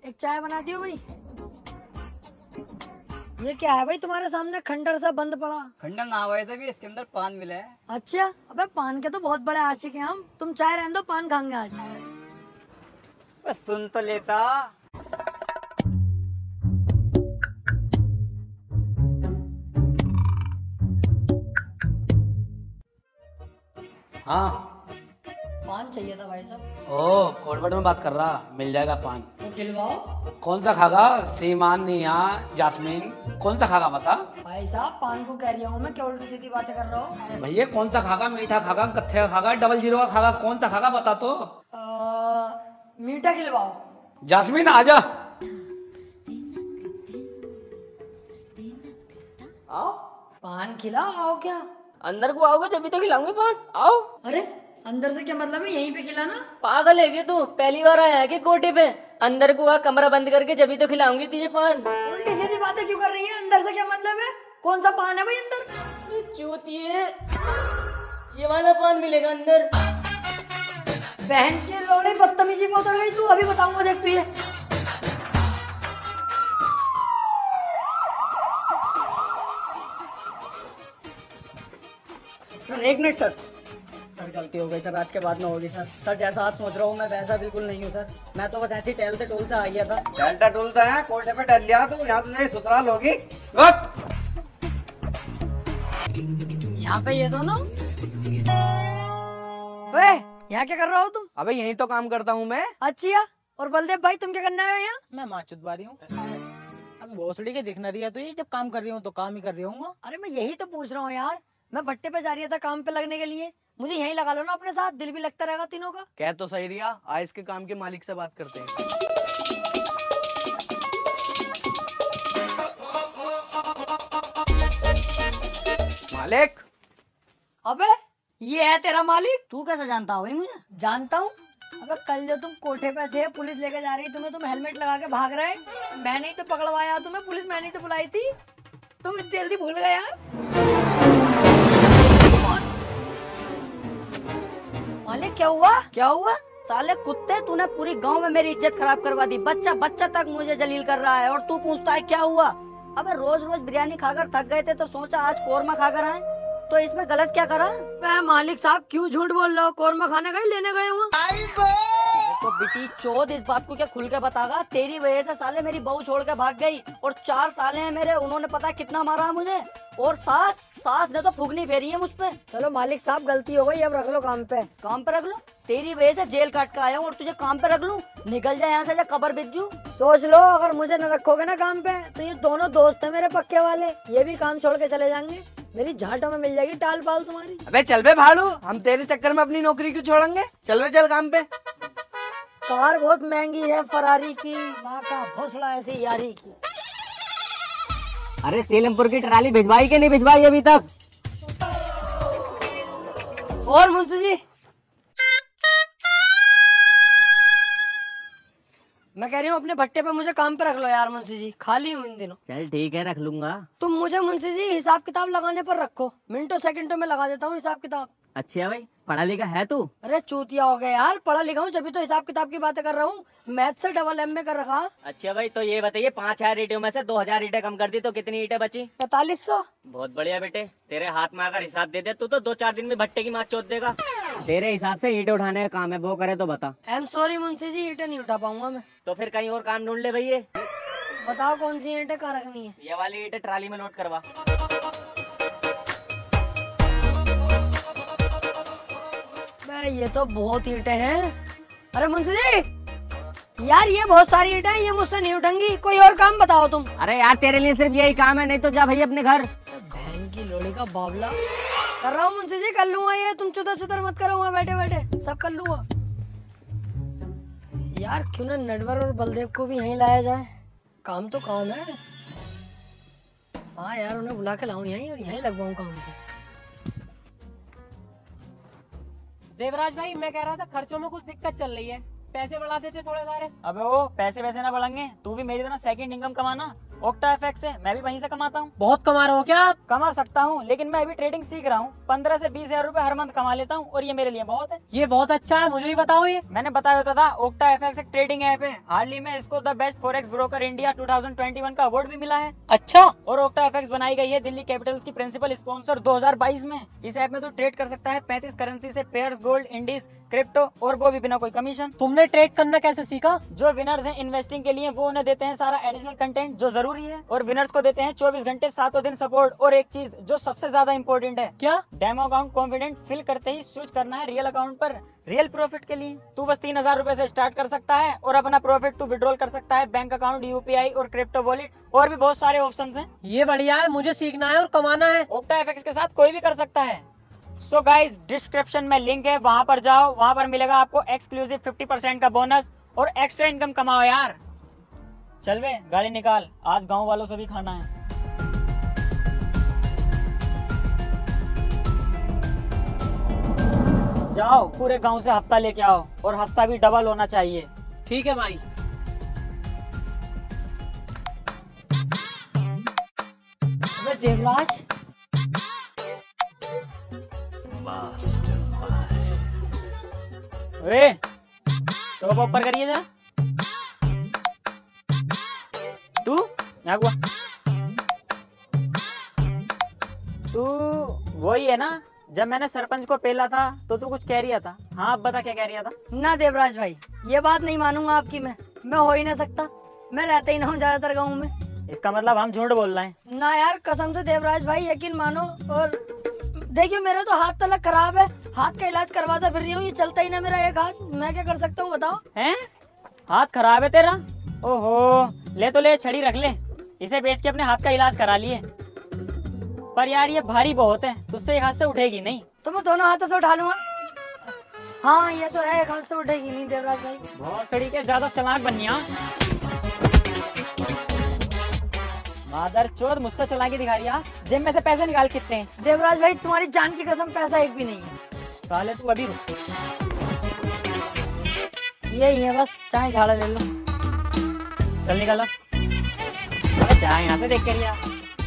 एक चाय बना दियो भाई। ये क्या है भाई तुम्हारे सामने खंडर सा बंद पड़ा? खंडर ना वैसे भी इसके अंदर पान मिला है। अच्छा, अबे पान के तो बहुत बड़े आशिक हैं हम। तुम चाय रहने दो, पान खाएंगे आज। बस सुन तो लेता। हाँ। पान चाहिए था भाई साहब। ओ कोलबट में बात कर रहा, मिल जाएगा पान। तो खिलवाओ। कौन सा खागा? सीमान, निया, जास्मीन, कौन सा खागा बता? भाई साहब पान को कह रहा हूँ मैं, क्या उल्टी सीधी बातें कर रहा हूँ? भैया कौन सा खागा? मीठा खागा, कत्थे का खागा, 00 का खागा, कौन सा खागा बता तो। मीठा खिलवाओ। जास्मीन आजा। आओ। पान खिलाओ, आओ क्या? अंदर को आओगे जब तो खिलाऊंगी पान। आओ। अरे अंदर से क्या मतलब है? यहीं पे खिलाना। पागल है क्या तू? पहली बार आया है कि कोटे पे? अंदर को आ, कमरा बंद करके जब तो खिलाऊंगी तुझे पान। उल्टी सीधी बातें क्यों कर रही है? अंदर से क्या मतलब है? कौन सा पान है भाई अंदर? चूतिए, ये वाला पान मिलेगा अंदर। बहन की लोड़ी बदतमीजी में उतर गई तू। अभी बताऊंगा, देख पिए। सर एक मिनट सर। सर गलती हो गई सर, आज के बाद में होगी सर। सर जैसा आप सोच रहा हूँ मैं वैसा बिल्कुल नहीं हूँ सर। मैं तो बस ऐसे ही टहलते टोलते आ गया था। टहलता टूलता है, कोठे पे टहल लिया तू। यहाँ तुझे ससुराल होगी। यहाँ पे ये दोनों। ओए, यहाँ क्या कर रहा हो तुम? अबे यही तो काम करता हूँ मैं। अच्छा, और बलदेव भाई तुम क्या करने आए हो यहाँ? मैं माँ चुदवारी हूँ। अब भोसड़ी के दिख न रही है तो ये जब काम कर रही हूँ तो काम ही कर रही हूँ। अरे मैं यही तो पूछ रहा हूँ यार। मैं भट्टे पे जा रही था काम पे लगने के लिए। मुझे यहीं लगा लो ना अपने साथ, दिल भी लगता रहेगा तीनों का। कह तो सही रिया, आज इसके काम के मालिक से बात करते हैं। मालिक। अबे ये है तेरा मालिक? तू कैसे जानता हो भाई मुझे? जानता हूँ। अबे कल जो तुम कोठे पे थे, पुलिस लेके जा रही तुम्हें, तुम हेलमेट लगा के भाग रहे। मैंने ही तो पकड़वाया तुम्हें, पुलिस मैंने ही तो बुलाई थी। तुम इतनी जल्दी भूल गए यार। मालिक क्या हुआ? क्या हुआ? साले कुत्ते, तूने पूरी गांव में मेरी इज्जत खराब करवा दी। बच्चा बच्चा तक मुझे जलील कर रहा है और तू पूछता है क्या हुआ? अबे रोज रोज बिरयानी खाकर थक गए थे तो सोचा आज कोरमा खाकर आए। तो इसमें गलत क्या करा? मैं मालिक साहब क्यों झूठ बोल रहे हो? कोरमा खाने का ही लेने गए हूँ। तो बेटी चोद इस बात को क्या खुल के बतागा? तेरी वजह से साले मेरी बहू छोड़ के भाग गई और 4 साले हैं मेरे, उन्होंने पता कितना मारा मुझे। और सास ने तो फुगनी फेरी है मुझ पे। चलो मालिक साहब गलती हो गई, अब रख लो काम पे। काम पे रख लो? तेरी वजह से जेल काट के आया हूँ और तुझे काम पे रख लूं? निकल जाए यहाँ से, जा कबर बिज्जू। सोच लो, अगर मुझे न रखोगे ना काम पे तो ये दोनों दोस्त हैं मेरे पक्के वाले, ये भी काम छोड़ के चले जाएंगे। मेरी झाटों में मिल जाएगी टाल पाल तुम्हारी। अबे चल बे भाड़ू, हम तेरे चक्कर में अपनी नौकरी क्यों छोड़ेंगे? चल बे चल काम पे। कार बहुत महंगी है फरारी की, माँ का भोसड़ा ऐसी यारी की। अरे सीलमपुर की ट्राली भिजवाई के नहीं भिजवाई अभी तक? और मुंशी जी, मैं कह रही हूँ अपने भट्टे पे मुझे काम पे रख लो यार मुंशी जी, खाली हूँ इन दिनों। चल ठीक है, रख लूंगा। तुम मुझे मुंशी जी हिसाब किताब लगाने पर रखो, मिनटों सेकंडों में लगा देता हूँ हिसाब किताब। अच्छा भाई, पढ़ा लिखा है तू? अरे चूतिया हो गया यार, पढ़ा लिखा हूँ जब तो हिसाब किताब की बातें कर रहा हूँ। मैथ से डबल एम में कर रखा। अच्छा भाई, तो ये बताइए 5000 ईंटों में से 2000 ईंटें कम कर दी तो कितनी ईंटें बची? 4500। बहुत बढ़िया बेटे, तेरे हाथ में अगर हिसाब दे दे तू तो 2-4 दिन में भट्टे की माँ चोद देगा। तेरे हिसाब से ईंटें उठाने का काम है, वो करे तो बता। आई एम सॉरी मुंशी जी, ईंटें नहीं उठा पाऊंगा मैं। तो फिर कहीं और काम ढूंढ ले भैया। बताओ कौन सी ईंटें कहाँ रखनी है? ये वाली ईंटें ट्राली में लोड करवा। ये तो बहुत ईंटें हैं। अरे मुंशी जी यार, ये बहुत सारी ईंटें हैं, ये मुझसे नहीं उठेंगी, कोई और काम बताओ तुम। अरे यार तेरे लिए सिर्फ यही काम है, नहीं तो जा भैया अपने घर। बहन की लोड़ी का बावला। कर रहा हूँ मुंशी जी, कर लूंगा ये, तुम चुतर चुतर मत करो, वहाँ बैठे बैठे सब कर लूंगा। यार क्यों ना नटवर और बलदेव को भी यहीं लाया जाए, काम तो काम है। हाँ यार, उन्हें बुला के लाऊं यहीं और यहीं लगवाऊं काम पे। देवराज भाई, मैं कह रहा था खर्चों में कुछ दिक्कत चल रही है। पैसे बढ़ा देते थोड़े सारे। अबे वो पैसे वैसे ना बढ़ेंगे, तू भी मेरी तरह सेकंड इनकम कमाना। ओक्टा एफएक्स से मैं भी वहीं से कमाता हूँ। बहुत कमा रहे हो क्या आप? कमा सकता हूँ, लेकिन मैं अभी ट्रेडिंग सीख रहा हूँ। 15 से 20 हजार रुपए हर मंथ कमा लेता हूँ और ये मेरे लिए बहुत है। ये बहुत अच्छा है, मुझे भी बताओ। ये मैंने बताया होता था, ओक्टा एफएक्स एक ट्रेडिंग ऐप है। हाल ही में इसको the best forex broker India 2021 का अवार्ड भी मिला है। अच्छा, और ओक्टा एफएक्स बनाई गई है दिल्ली कैपिटल्स की प्रिंसिपल स्पॉन्सर 2022 में। इस ऐप में तो ट्रेड कर सकता है 35 करेंसी से, पेयर्स, गोल्ड, इंडीज, क्रिप्टो, और वो भी बिना कोई कमीशन। तुमने ट्रेड करना कैसे सीखा? जो विनर्स हैं इन्वेस्टिंग के लिए, वो उन्हें देते हैं सारा एडिशनल कंटेंट जो जरूरी है, और विनर्स को देते हैं 24 घंटे 7 दिन सपोर्ट। और एक चीज जो सबसे ज्यादा इंपॉर्टेंट है, क्या? डेमो अकाउंट कॉन्फिडेंट फिल करते ही स्विच करना है रियल अकाउंट पर रियल प्रॉफिट के लिए। तू बस 3000 रुपए से स्टार्ट कर सकता है और अपना प्रॉफिट तू विड्रॉल कर सकता है बैंक अकाउंट, यूपीआई और क्रिप्टो वॉलेट, और भी बहुत सारे ऑप्शंस हैं। ये बढ़िया है, मुझे सीखना है और कमाना है। ओक्टा एफएक्स के साथ कोई भी कर सकता है। सो गाइज, डिस्क्रिप्शन में लिंक है, वहां पर जाओ, वहां पर मिलेगा आपको एक्सक्लूसिव 50% का बोनस और एक्स्ट्रा इनकम कमाओ यार। चल बे, गाड़ी निकाल, आज गांव वालों से भी खाना है। जाओ पूरे गांव से हफ्ता लेके आओ, और हफ्ता भी डबल होना चाहिए। ठीक है भाई। अबे देवराज, वे तो ऊपर करिए जरा। तू यहाँ हुआ, तू वही है ना जब मैंने सरपंच को पेला था तो तू कुछ कह रिया था? हाँ अब बता क्या कह रिया था। ना देवराज भाई, ये बात नहीं मानूंगा आपकी। मैं हो ही ना सकता, मैं रहता ही ना हूँ ज्यादातर गाँव में। इसका मतलब हम झूठ बोल रहे हैं? ना यार, कसम से देवराज भाई, यकीन मानो। और देखियो, मेरा तो हाथ तलक खराब है, हाथ का इलाज करवाता फिर रही हूँ, ये चलता ही ना मेरा एक हाथ। मैं क्या कर सकता हूँ बताओ? हैं? हाथ खराब है तेरा? ओहो, ले तो ले, छड़ी रख ले, इसे बेच के अपने हाथ का इलाज करा लिए। पर यार ये भारी बहुत है, तुझसे एक हाथ से उठेगी नहीं। तो मैं दोनों हाथों से उठा लूंगा। हाँ ये तो है, एक हाथ से उठेगी नहीं देवराज भाई। बहुत सड़ी के, ज्यादा चालाक बनिया। मादर चोद, मुझसे चालाकी दिखा रही है। जेब में से पैसे निकाल कितने हैं? देवराज भाई तुम्हारी जान की कसम, पैसा एक भी नहीं है। साले तू अभी रुक। यही है बस, चाय झाड़ा ले लो। चल निकल अब। अरे जा यहाँ से, देख कर यार।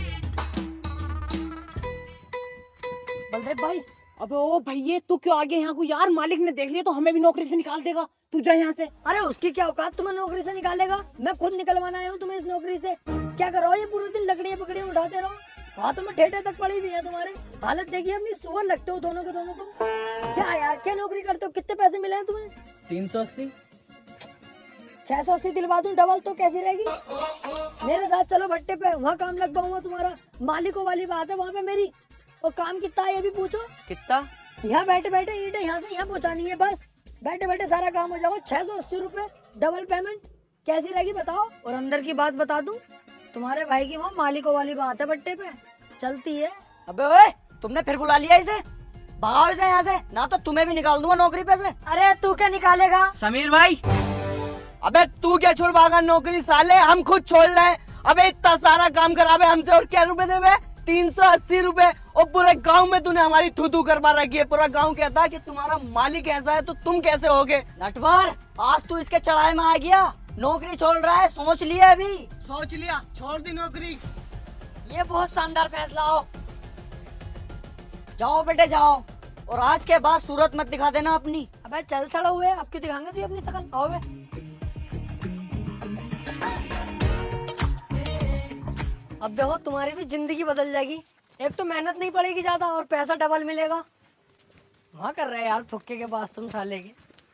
बलदेव भाई, अबे ओ भैया, तू क्यों आ गया यहाँ को? यार मालिक ने देख लिया तो हमें भी नौकरी से निकाल देगा। तू जा यहाँ से। अरे उसकी क्या औकात, तुम्हें नौकरी से निकालेगा? मैं खुद निकलवाना आया हूँ तुम्हें इस नौकरी से। क्या करो ये पूरे दिन लकड़ियाँ पकड़ियाँ उठाते रहो? हाथों में ठेठे तक पड़ी हुई है तुम्हारे। हालत देखिए अपनी, सुअर लगते हो दोनों के दोनों तुम। क्या यार, क्या नौकरी करते हो? कितने पैसे मिले हैं तुम्हें? 380। 680 दिलवा दूं डबल तो कैसी रहेगी? मेरे साथ चलो भट्टे पे, वहाँ काम लग पाऊंगा तुम्हारा। मालिकों वाली बात है वहाँ पे मेरी। और काम कितना है ये भी पूछो। कितना? यहाँ बैठे बैठे ईंटें यहाँ से यहाँ पहुँचानी है, बस बैठे बैठे सारा काम हो जाएगा। 680 रुपए डबल पेमेंट कैसी रहेगी बताओ? और अंदर की बात बता दूं, तुम्हारे भाई की वहाँ मालिकों वाली बात है भट्टे पे चलती है। अबे ओए, तुमने फिर बुला लिया इसे? भगाओ इसे यहाँ से, ना तो तुम्हें भी निकाल दूंगा नौकरी पे से। अरे तू क्या निकालेगा? समीर भाई, अबे तू क्या छोड़ भागा नौकरी साले, हम खुद छोड़ रहे हैं। अबे इतना सारा काम करावे हमसे, और क्या रुपए देवे? 380 रुपए। और पूरे गांव में तूने हमारी थू करवा रखी है। पूरा गांव कहता है कि तुम्हारा मालिक ऐसा है तो तुम कैसे होगे? नटवर, आज तू इसके चढ़ाई में आ गया। नौकरी छोड़ रहा है, सोच लिया अभी। सोच लिया, छोड़ दी नौकरी। ये बहुत शानदार फैसला हो। जाओ बेटे जाओ, और आज के बाद सूरत मत दिखा देना अपनी। अबे चल सड़ा हुए, अब क्यों दिखाएंगे तू अपनी शकल? आओ बे। अब देखो तुम्हारी भी जिंदगी बदल जाएगी। एक तो मेहनत नहीं पड़ेगी ज्यादा और पैसा डबल मिलेगा। वहाँ कर रहे यार फुक्के के पास तुम साले के।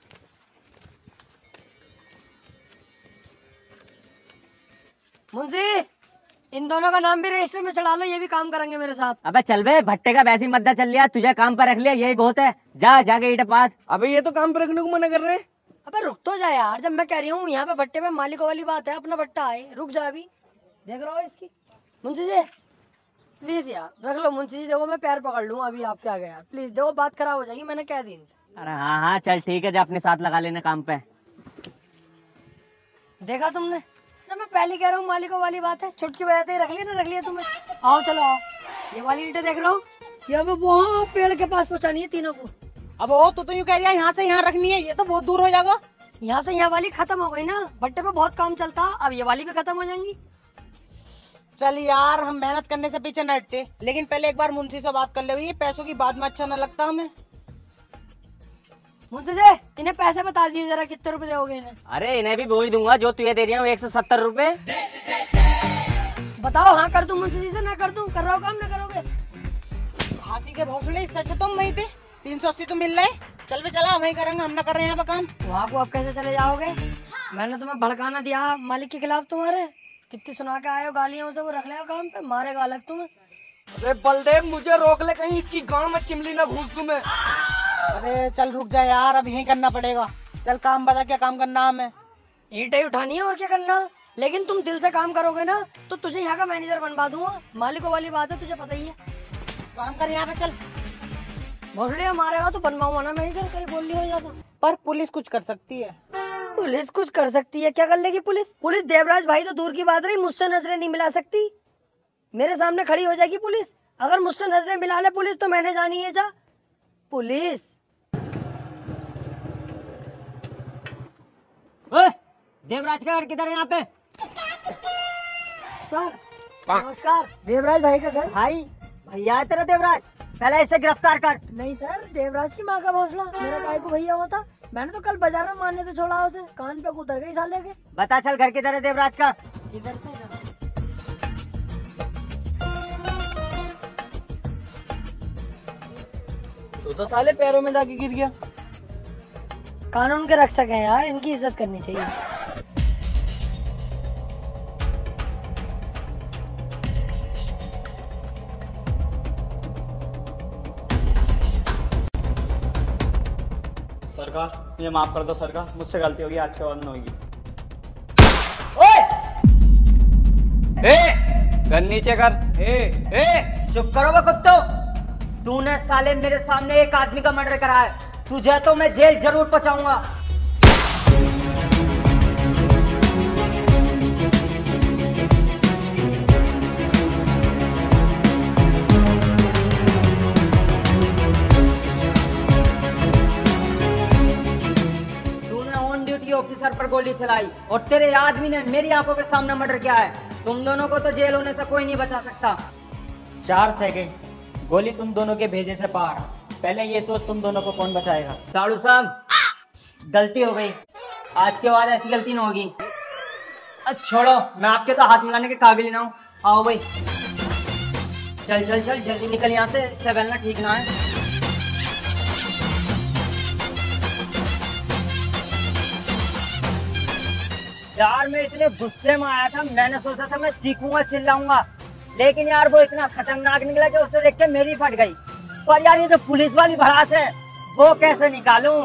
मुंशी, इन दोनों का नाम भी रजिस्टर में चढ़ा लो, ये भी काम करेंगे मेरे साथ। अबे चल बे, भट्टे का वैसे ही मद्दा चल लिया, तुझे काम पर रख लिया, यही बहुत है। जा जाके ईंट पात। अबे ये तो काम पर रखने को मना कर रहे हैं। अबे रुक तो जा यार, जब मैं कह रही हूँ यहाँ पे भट्टे पे मालिकों वाली बात है, अपना भट्टा है, रुक जा अभी। देख रहा हो इसकी। मुंशी जी प्लीज यार रख लो। मुंशी जी देखो, मैं पैर पकड़ लूँ अभी आपके आगे यार, प्लीज देखो बात खराब हो जाएगी, मैंने कह दी इनसे। अरे हाँ हाँ चल ठीक है, जा अपने साथ लगा लेना काम पे। देखा तुमने, जब मैं पहले कह रहा हूँ मालिकों वाली बात है, छुटकी बजाते ही रख लिया ना, रख लिया तुम्हें। आओ चलो आओ, ये वाली ईंटें देख रहा हूँ, ये हमें वहाँ पेड़ के पास पहुँचानी है तीनों को। अब वो तो यूँ कह रही है यहाँ से यहाँ रखनी है, ये तो बहुत दूर हो जाएगा। यहाँ से यहाँ वाली खत्म हो गई ना, भट्टे पे बहुत काम चलता, अब ये वाली भी खत्म हो जाएंगी। चल यार, हम मेहनत करने से पीछे न हटते, लेकिन पहले एक बार मुंशी से बात कर ले। ये पैसों की बात में अच्छा न लगता हमें। मुंशी से इन्हें पैसे बता दिए जरा, कितने रुपए दोगे इन्हें? अरे इन्हें भी बोझ दूंगा, जो तुझे दे रही हूँ 170 रुपए। बताओ, हाँ कर दूं मुंशी जी से, ना कर दूं? कर रहा हो काम, ना करोगे? हाथी के भौसले, इससे अच्छा तुम वहीं थे। 380 तो मिल रहे। चल बे चला, वहीं करेंगे, हम ना कर रहे हैं यहाँ पे काम। वहाँ को आप कैसे चले जाओगे? मैंने तुम्हें भड़काना दिया मालिक के खिलाफ तुम्हारे, कितनी सुना के आए हो गालियां उसे, वो रख लेगा काम पे, मारेगा अलग तुम्हें। अरे बलदेव, मुझे रोक ले, कहीं इसकी गांव में चिमली ना घुस दूं मैं। अरे चल रुक जा यार, अब यहीं करना पड़ेगा। चल काम बता, क्या काम करना हमें? ईंटें उठानी है और क्या करना, लेकिन तुम दिल से काम करोगे ना तो तुझे यहाँ का मैनेजर बनवा दूंगा। मालिकों वाली बात है, तुझे पता ही है। काम कर यहाँ पे, चल। भोसड़िया मारेगा तो बनवाऊंगा ना मैनेजर, कहीं बोल लिया हो जाता। पर पुलिस कुछ कर सकती है। पुलिस कुछ कर सकती है? क्या कर लेगी पुलिस? पुलिस देवराज भाई तो दूर की बात रही, मुझसे नजरें नहीं मिला सकती। मेरे सामने खड़ी हो जाएगी पुलिस। अगर मुझसे नजरें मिला ले पुलिस तो मैंने जानी है जा पुलिस। ओए, देवराज का घर किधर है यहाँ पे? सर नमस्कार, देवराज भाई का घर। भाई, भैया है तेरा देवराज, पहले इसे गिरफ्तार कर। नहीं सर, देवराज की माँ का भौसला, मेरा काय को भैया होता। मैंने तो कल बाजार में मारने से छोड़ा उसे, कान पे उतर गई साले के। बता चल, घर किधर है देवराज का? इधर से इधर। तो साले पैरों में जाके गिर गया। कानून के रक्षक हैं यार, इनकी इज्जत करनी चाहिए। सरकार, ये माफ कर दो सरकार, मुझसे गलती होगी, आज के बाद नहीं होगी। गन नीचे कर। चुप करो बे कुत्तो। तूने साले मेरे सामने एक आदमी का मर्डर करा है, तुझे तो मैं जेल जरूर पहुंचाऊंगा। तूने ऑन ड्यूटी ऑफिसर पर गोली चलाई और तेरे आदमी ने मेरी आंखों के सामने मर्डर किया है। तुम दोनों को तो जेल होने से कोई नहीं बचा सकता। 4 सेकंड, गोली तुम दोनों के भेजे से पार। पहले ये सोच तुम दोनों को कौन बचाएगा। साड़ू साहब, गलती हो गई, आज के बाद ऐसी गलती ना होगी। छोड़ो, मैं आपके तो हाथ मिलाने के काबिल ना हूँ। आओ भाई, चल चल चल, जल्दी निकल यहाँ से, इससे बहलना ठीक ना है। यार मैं इतने गुस्से में आया था, मैंने सोचा था मैं चीखूंगा चिल्लाऊंगा, लेकिन यार वो इतना खतरनाक निकला कि उसे देख के मेरी फट गई। पर यार ये जो पुलिस वाली भड़ास है, वो कैसे निकालूं?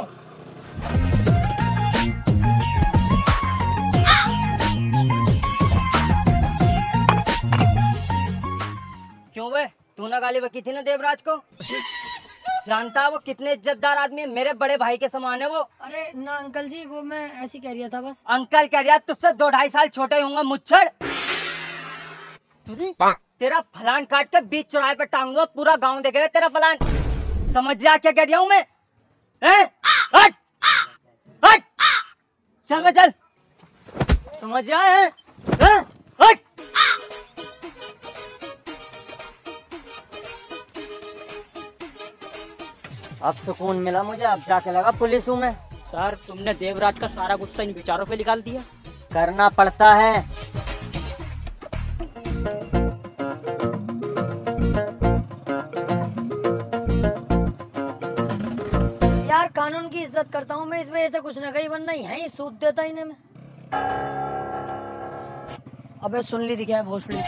क्यों बे, तूने गाली बकी थी ना देवराज को? जानता वो कितने इज्जतदार आदमी है, मेरे बड़े भाई के समान है वो। अरे ना अंकल जी, वो मैं ऐसे कह रहा था बस। अंकल कह रहा, तुझसे 2-2.5 साल छोटे होऊंगा मुच्छड़। तेरा फलान काट के बीच चौराहे पे टांगूंगा, पूरा गांव देखेगा तेरा फलान। समझ जा क्या कह रहा हूं मैं? हट हट, चल बे चल, समझ जा है? हट। अब सुकून मिला मुझे, अब जाके लगा पुलिस हूँ मैं। सर, तुमने देवराज का सारा गुस्सा इन बेचारों पे निकाल दिया। करना पड़ता है। यार कानून की इज्जत करता हूँ मैं, इस वजह से कुछ न कहीं वरना यहीं सूद देता इन्हें मैं। अबे सुन ली दिखा है भोसड़ी।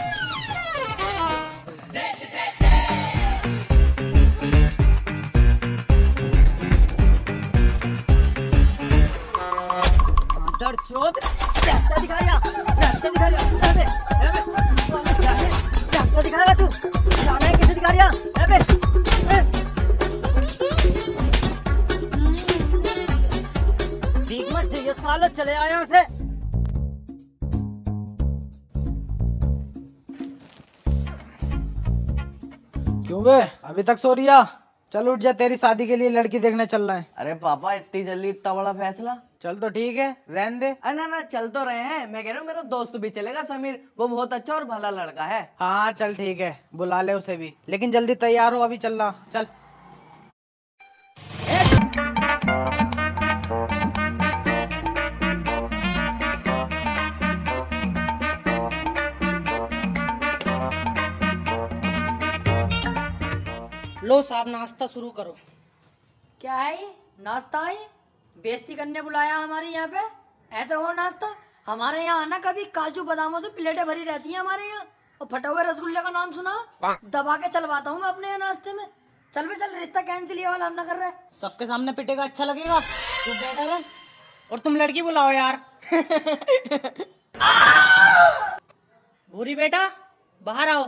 चोट रास्ता दिखाया, रास्ता दिखाया, रास्ता दिखाएगा तू? जाना है किसे दिखा रहा? देख मत, ये सालों चले आए यहाँ से। क्यों बे, अभी तक सो रिया? चल उठ जा, तेरी शादी के लिए लड़की देखने चल रहा है। अरे पापा इतनी जल्दी इतना बड़ा फैसला? चल तो ठीक है, रहने दे। ना ना चल तो रहे हैं, मैं कह रहा हूँ मेरा दोस्त भी चलेगा समीर, वो बहुत अच्छा और भला लड़का है। हाँ चल ठीक है, बुला ले उसे भी, लेकिन जल्दी तैयार हो, अभी चल रहा। चल लो साहब नाश्ता शुरू करो। क्या है ये? नाश्ता है? बेइज्जती करने बुलाया हमारे यहाँ पे? ऐसा हो नाश्ता? हमारे यहाँ आना, कभी काजू बादामों से प्लेटें भरी रहती हैं हमारे यहाँ, और फटे हुए रसगुल्ले का नाम सुना, दबा के चलवाता हूँ मैं अपने यहाँ नाश्ते में। चल बे चल, रिश्ता कैंसिल ये वाला हम ना कर रहे। सबके सामने पिटेगा, अच्छा लगेगा? तू बैठा रहे और तुम लड़की बुलाओ यार। भूरी बेटा बाहर आओ।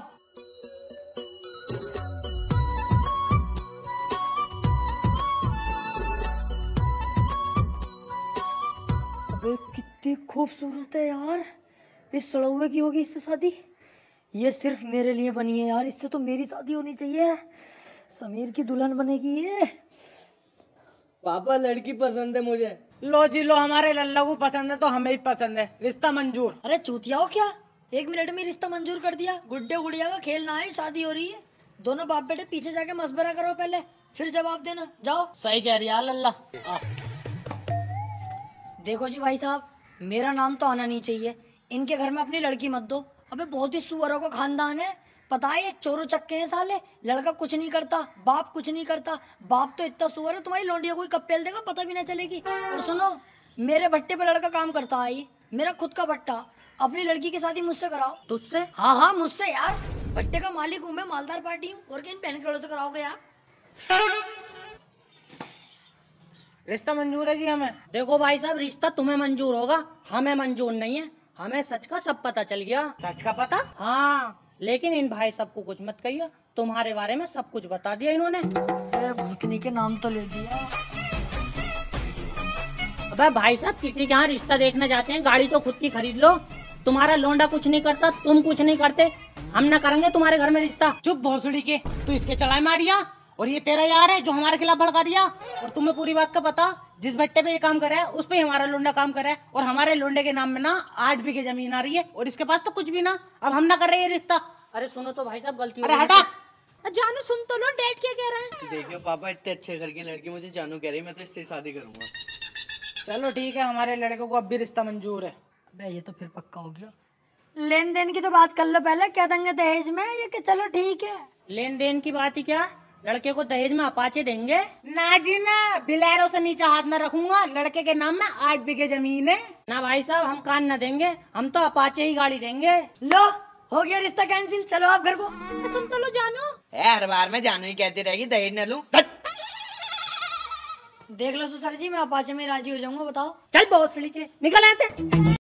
अबे कितनी खूबसूरत है यार, इस सड़ौवे की होगी इससे शादी? ये सिर्फ मेरे लिए बनी है यार, इससे तो मेरी शादी होनी चाहिए। समीर की दुल्हन बनेगी ये। पापा लड़की पसंद है मुझे। लो जी लो, हमारे लल्ला को पसंद है तो हमें भी पसंद है, रिश्ता मंजूर। अरे चूतिया हो क्या, 1 मिनट में रिश्ता मंजूर कर दिया? गुड्डे गुड़िया का खेल ना है, शादी हो रही है। दोनों बाप बेटे पीछे जाके मशवरा करो पहले, फिर जवाब देना। जाओ। सही कह रही है लल्ला। देखो जी भाई साहब, मेरा नाम तो आना नहीं चाहिए, इनके घर में अपनी लड़की मत दो। अबे बहुत ही सुअरों का खानदान है, पता है ये चोरों चक्के हैं साले। लड़का कुछ नहीं करता, बाप कुछ नहीं करता, बाप तो इतना सुअर है तुम्हारी लौंडिया कोई कब पेल देगा पता भी ना चलेगी। और सुनो, मेरे भट्टे पे लड़का काम करता है, ये मेरा खुद का भट्टा। अपनी लड़की की शादी मुझसे कराओ। तुझसे? हाँ हाँ मुझसे यार, भट्टे का मालिक हूँ मैं, मालदार पार्टी हूँ, और किन बहन करोड़ से कराओगे यार? रिश्ता मंजूर है जी हमें। देखो भाई साहब, रिश्ता तुम्हें मंजूर होगा, हमें मंजूर नहीं है। हमें सच का सब पता चल गया। सच का पता? हाँ, लेकिन इन भाई साहब को कुछ मत कहिए, तुम्हारे बारे में सब कुछ बता दिया इन्होंने। भूतनी के नाम तो ले दिया। अबे भाई साहब, किसी के यहाँ रिश्ता देखने जाते हैं, गाड़ी तो खुद की खरीद लो। तुम्हारा लोंडा कुछ नहीं करता, तुम कुछ नहीं करते, हम ना करेंगे तुम्हारे घर में रिश्ता। चुप भोसड़ी के, तू इसके चढ़ाई मारिया, और ये तेरा यार है जो हमारे खिलाफ भड़का दिया। और तुम्हें पूरी बात का पता, जिस भट्टे पे ये काम कर रहा है उस पे हमारा लोंडा काम कर रहा है, और हमारे लोंडे के नाम में ना 8 बीघे जमीन आ रही है, और इसके पास तो कुछ भी ना। अब हम ना कर रहे ये रिश्ता। अरे सुनो तो भाई साहब, गलती अरे हो गई। हटा। जानू सुन तो लो, डैड क्या कह रहे हैं। देखियो पापा, इतने अच्छे घर की लड़की मुझे जानू कह रही, मैं तो इससे शादी करूंगा। चलो ठीक है, हमारे लड़के को अब भी रिश्ता मंजूर है। बे ये तो फिर पक्का हो गया। लेन देन की तो बात कर लो पहले, क्या देंगे दहेज में? ये कि चलो ठीक है। लेन देन की बात ही क्या, लड़के को दहेज में अपाचे देंगे। ना जी ना, बिलैरो से नीचे हाथ ना रखूंगा, लड़के के नाम में 8 बीघे जमीन है। ना भाई साहब, हम कान न देंगे, हम तो अपाचे ही गाड़ी देंगे। लो हो गया रिश्ता कैंसिल, चलो आप घर को। सुन तो लो जानू। हर बार मैं जानू ही कहती रहेगी दहेज न लूं। देख लो ससुर जी, मैं अपाचे में राजी हो जाऊंगा, बताओ। चल बहुत के निकल आते।